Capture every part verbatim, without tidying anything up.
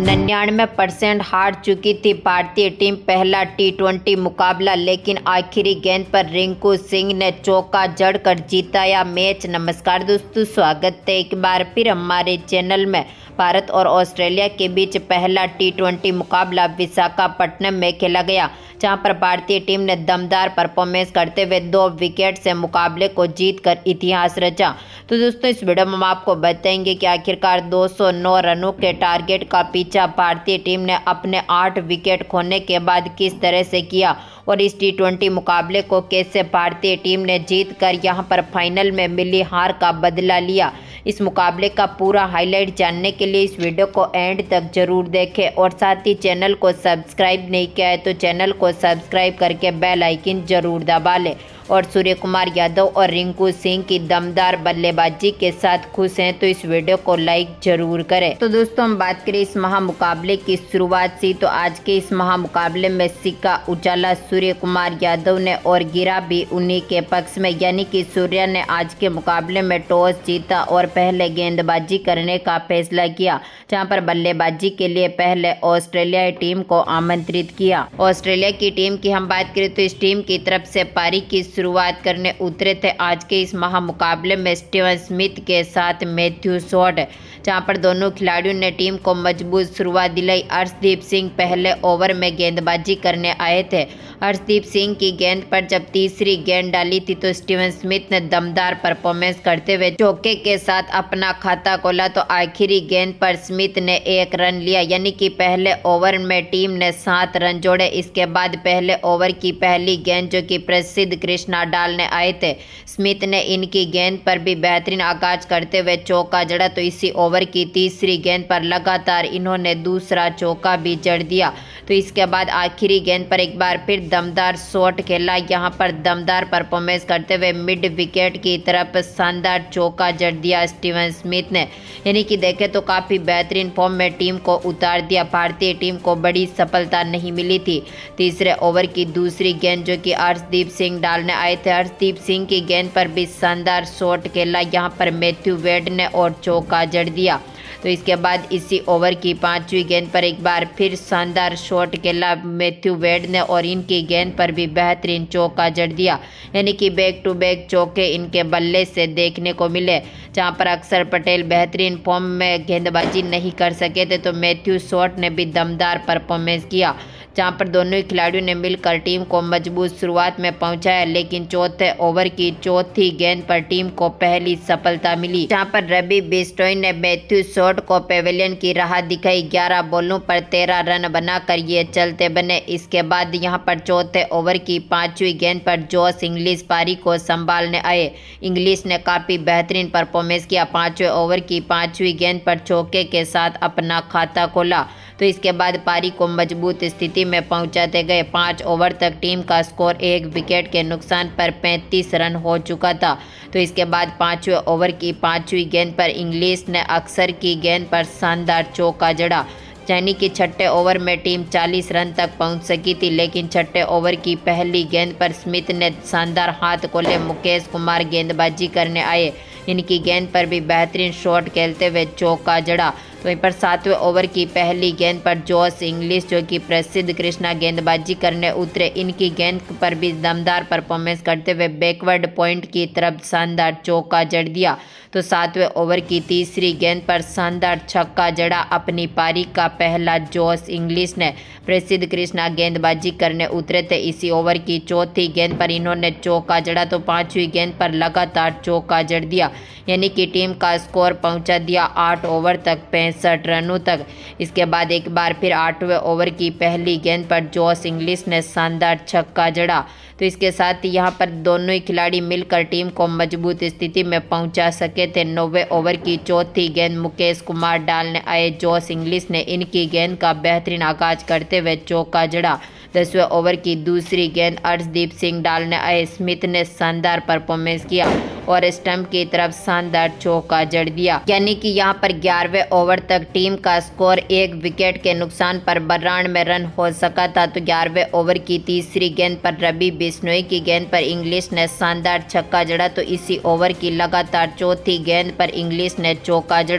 निन्यानवे परसेंट हार चुकी थी भारतीय टीम पहला टी ट्वेंटी मुकाबला, लेकिन आखिरी गेंद पर रिंकू सिंह ने चौका जड़कर जीताया मैच। नमस्कार दोस्तों, स्वागत है एक बार फिर हमारे चैनल में। भारत और ऑस्ट्रेलिया के बीच पहला टी ट्वेंटी मुकाबला विशाखापट्टनम में खेला गया, जहां पर भारतीय टीम ने दमदार परफॉर्मेंस करते हुए दो विकेट से मुकाबले को जीतकर इतिहास रचा। तो दोस्तों, इस वीडियो में हम आपको बताएंगे कि आखिरकार दो सौ नौ रनों के टारगेट का पीछा भारतीय टीम ने अपने आठ विकेट खोने के बाद किस तरह से किया और इस टी ट्वेंटी मुकाबले को कैसे भारतीय टीम ने जीतकर यहां पर फाइनल में मिली हार का बदला लिया। इस मुकाबले का पूरा हाईलाइट जानने के लिए इस वीडियो को एंड तक जरूर देखें और साथ ही चैनल को सब्सक्राइब नहीं किया है तो चैनल को सब्सक्राइब करके बेल आइकन जरूर दबा लें। और सूर्य कुमार यादव और रिंकू सिंह की दमदार बल्लेबाजी के साथ खुश हैं तो इस वीडियो को लाइक जरूर करें। तो दोस्तों, हम बात करें इस महामुकाबले की शुरुआत से, तो आज के इस महामुकाबले में सिक्का उछाला सूर्य कुमार यादव ने और गिरा भी उन्हीं के पक्ष में, यानी कि सूर्य ने आज के मुकाबले में टॉस जीता और पहले गेंदबाजी करने का फैसला किया, जहां पर बल्लेबाजी के लिए पहले ऑस्ट्रेलियाई टीम को आमंत्रित किया। ऑस्ट्रेलिया की टीम की हम बात करें तो इस टीम की तरफ से पारी की शुरुआत करने उतरे थे आज के इस महामुकाबले में स्टीवन स्मिथ के साथ मैथ्यू शॉट, जहां पर दोनों खिलाड़ियों ने टीम को मजबूत शुरुआत दिलाई। अर्शदीप सिंह पहले ओवर में गेंदबाजी करने आए थे। अर्शदीप सिंह की गेंद पर जब तीसरी गेंद डाली थी तो स्टीवन स्मिथ ने दमदार परफॉर्मेंस करते हुए चौके के साथ अपना खाता खोला, तो आखिरी गेंद पर स्मिथ ने एक रन लिया, यानी कि पहले ओवर में टीम ने सात रन जोड़े। इसके बाद पहले ओवर की पहली गेंद जो कि प्रसिद्ध कृष्णा डालने आए थे, स्मिथ ने इनकी गेंद पर भी बेहतरीन आगाज करते हुए चौका जड़ा, तो इसी ओवर की तीसरी गेंद पर लगातार इन्होंने दूसरा चौका भी जड़ दिया। तो इसके बाद आखिरी गेंद पर एक बार फिर दमदार शॉट खेला, यहाँ पर दमदार परफॉर्मेंस करते हुए मिड विकेट की तरफ शानदार चौका जड़ दिया स्टीवन स्मिथ ने, यानी कि देखें तो काफ़ी बेहतरीन फॉर्म में टीम को उतार दिया। भारतीय टीम को बड़ी सफलता नहीं मिली थी। तीसरे ओवर की दूसरी गेंद जो कि अर्शदीप सिंह डालने आए थे, अर्शदीप सिंह की गेंद पर भी शानदार शॉट खेला, यहाँ पर मैथ्यू वेड ने और चौका जड़ दिया। तो इसके बाद इसी ओवर की पांचवी गेंद पर एक बार फिर शानदार शॉट खेला मैथ्यू वेड ने और इनकी गेंद पर भी बेहतरीन चौका जड़ दिया, यानी कि बैक टू बैक चौके इनके बल्ले से देखने को मिले। जहां पर अक्षर पटेल बेहतरीन फॉर्म में गेंदबाजी नहीं कर सके थे तो मैथ्यू शॉट ने भी दमदार परफॉर्मेंस किया, जहां पर दोनों खिलाड़ियों ने मिलकर टीम को मजबूत शुरुआत में पहुंचाया। लेकिन चौथे ओवर की चौथी गेंद पर टीम को पहली सफलता मिली, जहां पर रवि बिश्नोई ने मैथ्यू शॉट को पेविलियन की राह दिखाई। ग्यारह बॉलों पर तेरह रन बनाकर ये चलते बने। इसके बाद यहां पर चौथे ओवर की पांचवी गेंद पर जोश इंग्लिश पारी को संभालने आए। इंग्लिश ने काफ़ी बेहतरीन परफॉर्मेंस किया। पांचवें ओवर की पांचवी गेंद पर चौके के साथ अपना खाता खोला, तो इसके बाद पारी को मजबूत स्थिति में पहुंचाते गए। पाँच ओवर तक टीम का स्कोर एक विकेट के नुकसान पर पैंतीस रन हो चुका था। तो इसके बाद पाँचवें ओवर की पांचवी गेंद पर इंग्लिश ने अक्षर की गेंद पर शानदार चौका जड़ा, यानी कि छठे ओवर में टीम चालीस रन तक पहुंच सकी थी। लेकिन छठे ओवर की पहली गेंद पर स्मिथ ने शानदार हाथ खोले। मुकेश कुमार गेंदबाजी करने आए, इनकी गेंद पर भी बेहतरीन शॉट खेलते हुए चौका जड़ा। तो वहीं पर सातवें ओवर की पहली गेंद पर जोश इंग्लिश जो कि प्रसिद्ध कृष्णा गेंदबाजी करने उतरे, इनकी गेंद पर भी दमदार परफॉर्मेंस करते हुए बैकवर्ड पॉइंट की तरफ शानदार चौका जड़ दिया। तो सातवें ओवर की तीसरी गेंद पर शानदार छक्का जड़ा अपनी पारी का पहला जोश इंग्लिश ने। प्रसिद्ध कृष्णा गेंदबाजी करने उतरे थे। इसी ओवर की चौथी गेंद पर इन्होंने चौका जड़ा, तो पांचवी गेंद पर लगातार चौका जड़ दिया, यानी कि टीम का स्कोर पहुंचा दिया आठ ओवर तक पैंसठ रनों तक। इसके बाद एक बार फिर आठवें ओवर की पहली गेंद पर जोश इंग्लिश ने शानदार छक्का जड़ा। तो इसके साथ ही यहाँ पर दोनों ही खिलाड़ी मिलकर टीम को मजबूत स्थिति में पहुंचा सके थे। नौवें ओवर की चौथी गेंद मुकेश कुमार डालने आए। जोश इंग्लिश ने इनकी गेंद का बेहतरीन आगाज करते हुए चौका जड़ा। दसवें ओवर की दूसरी गेंद अर्शदीप सिंह डालने आए। स्मिथ ने शानदार परफॉर्मेंस किया और स्टंप की तरफ शानदार चौका जड़ दिया, यानी कि यहाँ पर ग्यारहवें ओवर तक टीम का स्कोर एक विकेट के नुकसान पर बानवे रन हो सका था। तो ग्यारहवें ओवर की तीसरी गेंद पर रवि बिश्नोई की गेंद पर इंग्लिश ने शानदार छक्का जड़ा, तो इसी ओवर की लगातार चौथी गेंद पर इंग्लिश ने चौका जड़ा।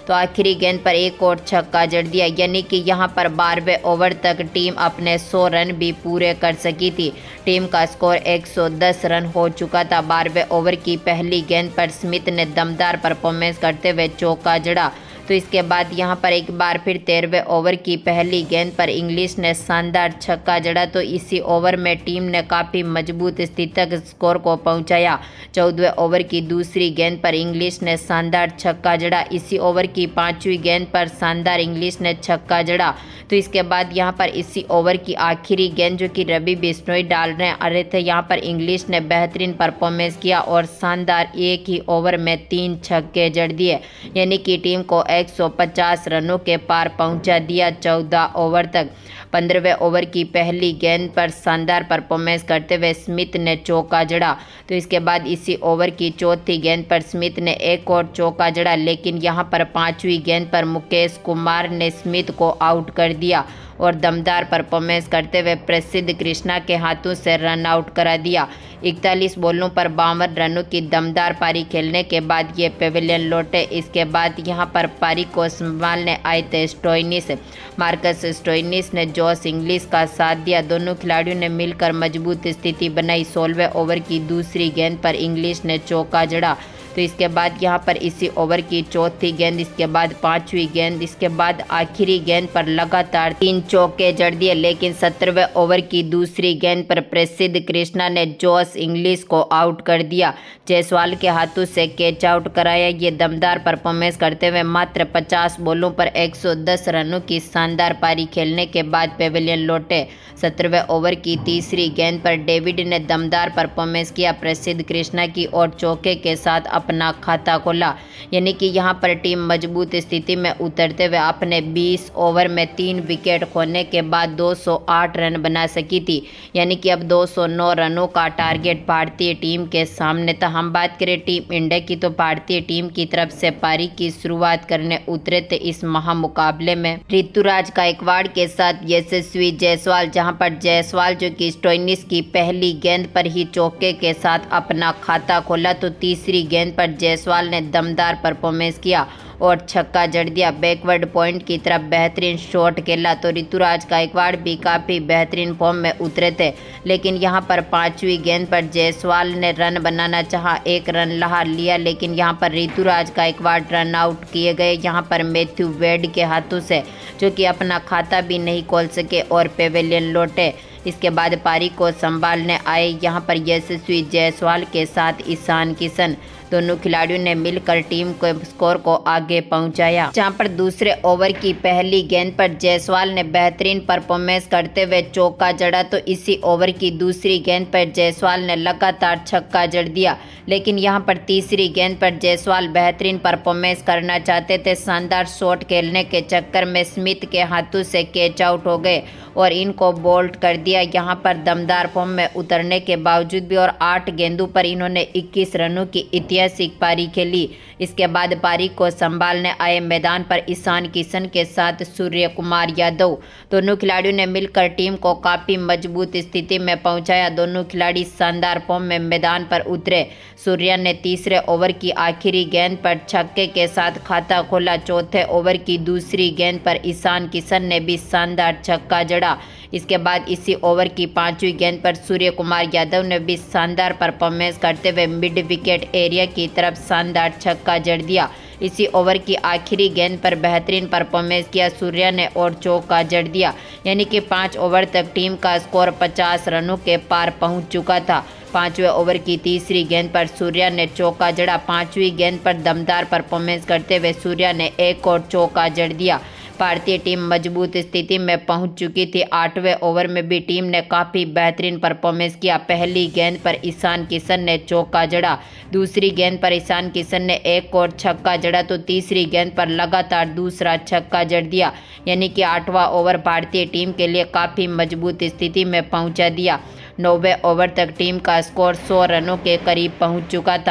तो आखिरी गेंद पर एक और छक्का जड़ दिया, यानी कि यहां पर बारहवें ओवर तक टीम अपने सौ रन भी पूरे कर सकी थी। टीम का स्कोर एक सौ दस रन हो चुका था। बारहवें ओवर की पहली गेंद पर स्मिथ ने दमदार परफॉर्मेंस करते हुए चौका जड़ा। तो इसके बाद यहां पर एक बार फिर तेरहवें ओवर की पहली गेंद पर इंग्लिश ने शानदार छक्का जड़ा। तो इसी ओवर में टीम ने काफ़ी मजबूत स्थिति तक स्कोर को पहुंचाया। चौदहवें ओवर की दूसरी गेंद पर इंग्लिश ने शानदार छक्का जड़ा। इसी ओवर की पांचवीं गेंद पर शानदार इंग्लिश ने छक्का जड़ा। तो इसके बाद यहां पर इसी ओवर की आखिरी गेंद जो कि रवि बिश्नोई डाल रहे आ रहे थे, यहां पर इंग्लिश ने बेहतरीन परफॉर्मेंस किया और शानदार एक ही ओवर में तीन छक्के जड़ दिए, यानी कि टीम को एक सौ पचास रनों के पार पहुंचा दिया चौदह ओवर तक। पंद्रहवें ओवर की पहली गेंद पर शानदार परफॉर्मेंस करते हुए स्मिथ ने चौका जड़ा। तो इसके बाद इसी ओवर की चौथी गेंद पर स्मिथ ने एक और चौका जड़ा, लेकिन यहां पर पांचवी गेंद पर मुकेश कुमार ने स्मिथ को आउट कर दिया और दमदार परफॉर्मेंस करते हुए प्रसिद्ध कृष्णा के हाथों से रन आउट करा दिया। इकतालीस बॉलों पर बावन रनों की दमदार पारी खेलने के बाद ये पेविलियन लौटे। इसके बाद यहां पर पारी को संभालने आए थे स्टोइनिस। मार्कस स्टोइनिस ने जॉस इंग्लिश का साथ दिया। दोनों खिलाड़ियों ने मिलकर मजबूत स्थिति बनाई। सोलहवें ओवर की दूसरी गेंद पर इंग्लिश ने चौका जड़ा। तो इसके बाद यहाँ पर इसी ओवर की चौथी गेंद, इसके बाद पांचवी गेंद, इसके बाद आखिरी गेंद पर लगातार तीन चौके जड़ दिए, लेकिन सत्रहवें ओवर की दूसरी गेंद पर प्रसिद्ध कृष्णा ने जॉस इंग्लिश को आउट कर दिया। जायसवाल के हाथों से कैच आउट कराया। ये दमदार परफॉर्मेंस करते हुए मात्र पचास बॉलों पर एक सौ दस रनों की शानदार पारी खेलने के बाद पेविलियन लौटे। सत्रहवें ओवर की तीसरी गेंद पर डेविड ने दमदार परफॉर्मेंस किया। प्रसिद्ध कृष्णा की और चौके के साथ अपना खाता खोला, यानी कि यहां पर टीम मजबूत स्थिति में उतरते हुए अपने बीस ओवर में तीन विकेट खोने के बाद दो सौ आठ रन बना सकी थी, यानी कि अब दो सौ नौ रनों का टारगेट भारतीय टीम के सामने था। हम बात करें टीम इंडिया की, तो भारतीय टीम की तरफ से पारी की शुरुआत करने उतरे थे इस महामुकाबले में ऋतुराज गायकवाड़ के साथ यशस्वी जायसवाल, जहां पर जायसवाल जो कि स्टोइनिस की पहली गेंद पर ही चौके के साथ अपना खाता खोला। तो तीसरी गेंद पर जायसवाल ने दमदार परफॉर्मेंस किया और छक्का जड़ दिया। बैकवर्ड पॉइंट की तरफ बेहतरीन शॉट खेला। तो ऋतुराज गायकवाड़ भी काफ़ी बेहतरीन फॉर्म में उतरे थे, लेकिन यहां पर पांचवी गेंद पर जायसवाल ने रन बनाना चाहा, एक रन लहा लिया, लेकिन यहां पर ऋतुराज गायकवाड़ रन आउट किए गए। यहां पर मैथ्यू वेड के हाथों से, जो कि अपना खाता भी नहीं खोल सके और पेविलियन लौटे। इसके बाद पारी को संभालने आए यहां पर यशस्वी जायसवाल के साथ ईशान किशन। दोनों खिलाड़ियों ने मिलकर टीम को स्कोर को आगे पहुंचाया, जहां पर दूसरे ओवर की पहली गेंद पर जायसवाल ने बेहतरीन परफॉर्मेंस करते हुए चौका जड़ा। तो इसी ओवर की दूसरी गेंद पर जायसवाल ने लगातार छक्का जड़ दिया, लेकिन यहां पर तीसरी गेंद पर जायसवाल बेहतरीन परफॉर्मेंस करना चाहते थे। शानदार शॉट खेलने के चक्कर में स्मिथ के हाथों से कैच आउट हो गए और इनको बोल्ड कर दिया। यहां पर दमदार फॉर्म में उतरने के बावजूद भी और आठ गेंदों पर इन्होंने इक्कीस रनों की ऐतिहासिक पारी खेली। इसके बाद पारी को संभालने आए मैदान पर ईशान किशन के साथ सूर्य कुमार यादव। दोनों खिलाड़ियों ने मिलकर टीम को काफ़ी मजबूत स्थिति में पहुंचाया। दोनों खिलाड़ी शानदार फॉर्म में मैदान पर उतरे। सूर्या ने तीसरे ओवर की आखिरी गेंद पर छक्के के साथ खाता खोला। चौथे ओवर की दूसरी गेंद पर ईशान किशन ने भी शानदार छक्का जड़ा। इसके बाद इसी ओवर की पांचवी गेंद पर सूर्य कुमार यादव ने भी शानदार परफॉर्मेंस करते हुए मिड विकेट एरिया की तरफ शानदार छक्का जड़ दिया। इसी ओवर की आखिरी गेंद पर बेहतरीन परफॉर्मेंस किया सूर्या ने और चौका जड़ दिया, यानी कि पाँच ओवर तक टीम का स्कोर पचास रनों के पार पहुंच चुका था। पांचवें ओवर की तीसरी गेंद पर सूर्या ने चौका जड़ा। पांचवी गेंद पर दमदार परफॉर्मेंस करते हुए सूर्या ने एक और चौका जड़ दिया। भारतीय टीम मजबूत स्थिति में पहुंच चुकी थी। आठवें ओवर में भी टीम ने काफ़ी बेहतरीन परफॉर्मेंस किया। पहली गेंद पर ईशान किशन ने चौका जड़ा। दूसरी गेंद पर ईशान किशन ने एक और छक्का जड़ा। तो तीसरी गेंद पर लगातार दूसरा छक्का जड़ दिया, यानी कि आठवां ओवर भारतीय टीम के लिए काफ़ी मजबूत स्थिति में पहुंचा दिया। नौवें ओवर तक टीम का स्कोर सौ रनों के करीब पहुंच चुका था,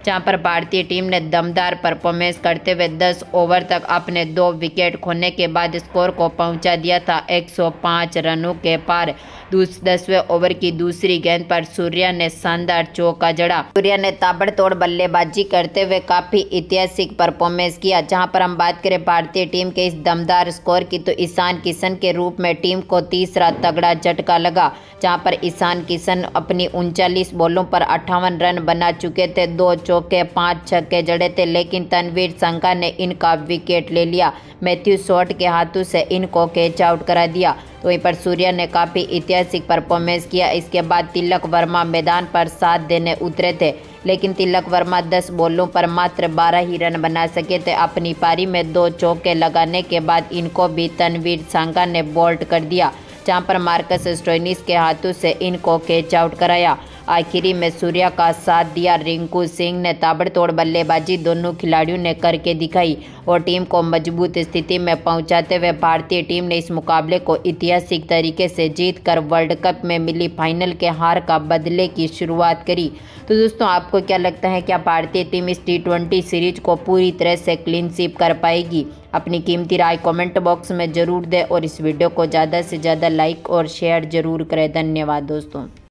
जहां पर भारतीय टीम ने दमदार परफॉर्मेंस करते हुए दस ओवर तक अपने दो विकेट खोने के बाद स्कोर को पहुंचा दिया था एक सौ पाँच रनों के पार। दसवें ओवर की दूसरी गेंद पर सूर्या ने शानदार चौका जड़ा। सूर्या ने ताबड़तोड़ बल्लेबाजी करते हुए काफी ऐतिहासिक परफॉर्मेंस किया। जहां पर हम बात करें भारतीय टीम के इस दमदार स्कोर की, तो ईशान किशन के रूप में टीम को तीसरा तगड़ा झटका लगा, जहां पर ईशान किशन अपनी उनचालीस बॉलों पर अट्ठावन रन बना चुके थे। दो चौके पांच छक्के जड़े थे, लेकिन तनवीर शंका ने इनका विकेट ले लिया। मैथ्यू शॉट के हाथों से इनको कैच आउट करा दिया। तो वहीं पर सूर्या ने काफ़ी ऐतिहासिक परफॉर्मेंस किया। इसके बाद तिलक वर्मा मैदान पर साथ देने उतरे थे, लेकिन तिलक वर्मा दस बॉलों पर मात्र बारह ही रन बना सके थे। अपनी पारी में दो चौके लगाने के बाद इनको भी तनवीर शंका ने बोल्ड कर दिया, जहां पर मार्कस स्टोइनिस के हाथों से इनको कैच आउट कराया। आखिरी में सूर्या का साथ दिया रिंकू सिंह ने। ताबड़तोड़ बल्लेबाजी दोनों खिलाड़ियों ने करके दिखाई और टीम को मजबूत स्थिति में पहुंचाते हुए भारतीय टीम ने इस मुकाबले को ऐतिहासिक तरीके से जीतकर वर्ल्ड कप में मिली फाइनल के हार का बदले की शुरुआत करी। तो दोस्तों, आपको क्या लगता है, क्या भारतीय टीम इस टी ट्वेंटी सीरीज को पूरी तरह से क्लीन स्वीप कर पाएगी? अपनी कीमती राय कमेंट बॉक्स में जरूर दें और इस वीडियो को ज़्यादा से ज़्यादा लाइक और शेयर जरूर करें। धन्यवाद दोस्तों।